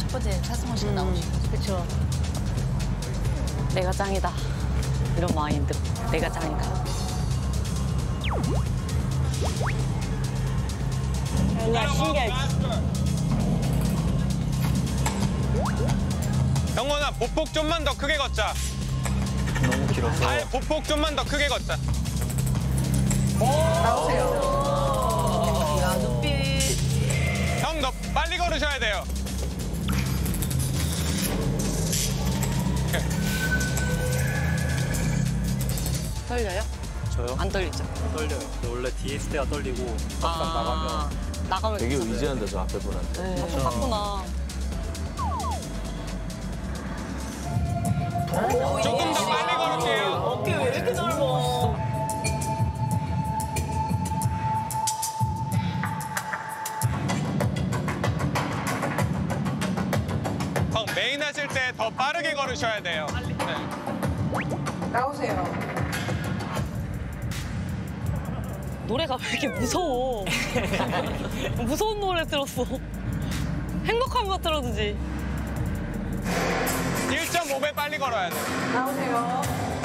첫 번째 차승원 씨가 나오시고. 그렇죠. 내가 짱이다. 이런 마인드. 내가 짱이다. 야, 신기하지. 영원아, 보폭 좀만 더 크게 걷자. 너무 길어서. 발 보폭 좀만 더 크게 걷자. 야, 눈빛. 형, 너 빨리 걸으셔야 돼요. 떨려요? 저요? 안 떨리죠? 떨려요. 근데 원래 뒤에 있을 때가 떨리고 막상 나가면 되게 괜찮아요. 의지한다, 저 앞에 분한테. 네. 똑같구나. 조금 더 빨리 걸을게요. 어깨 왜 이렇게 넓어? 형, 메인 하실 때 더 빠르게 걸으셔야 돼요. 네. 나오세요. 노래가 왜 이렇게 무서워? 무서운 노래 들었어. 행복한 거 들어주지. 1.5배 빨리 걸어야 돼. 나오세요.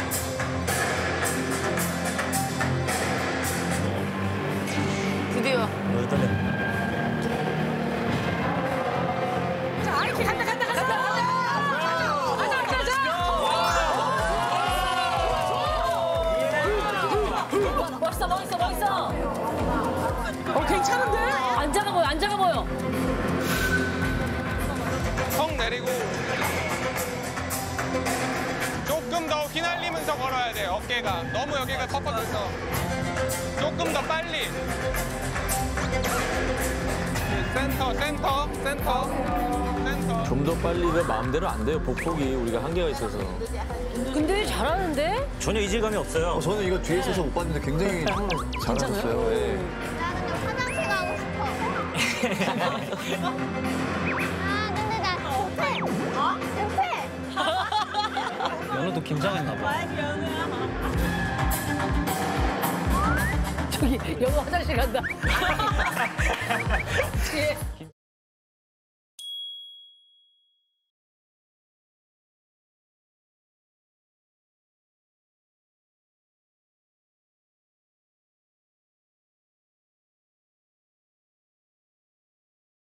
드디어. 너무 떨려. 멋있어. 괜찮은데? 안 작아 보여. 형 내리고. 조금 더 휘날리면서 걸어야 돼요, 어깨가. 너무 여기가 꺾어져서. 조금 더 빨리. 센터. 좀 더 빨리면 마음대로 안 돼요, 복폭이. 우리가 한계가 있어서. 근데 잘하는데? 전혀 이질감이 없어요. 저는 이거 뒤에 있어서 못 봤는데 굉장히 잘하셨어요. 예. 나는 화장실 가고 싶어. 아, 근데 나 급해. 어? 급해. 연우도 긴장했나 봐. 저기 연우 화장실 간다. 뒤에.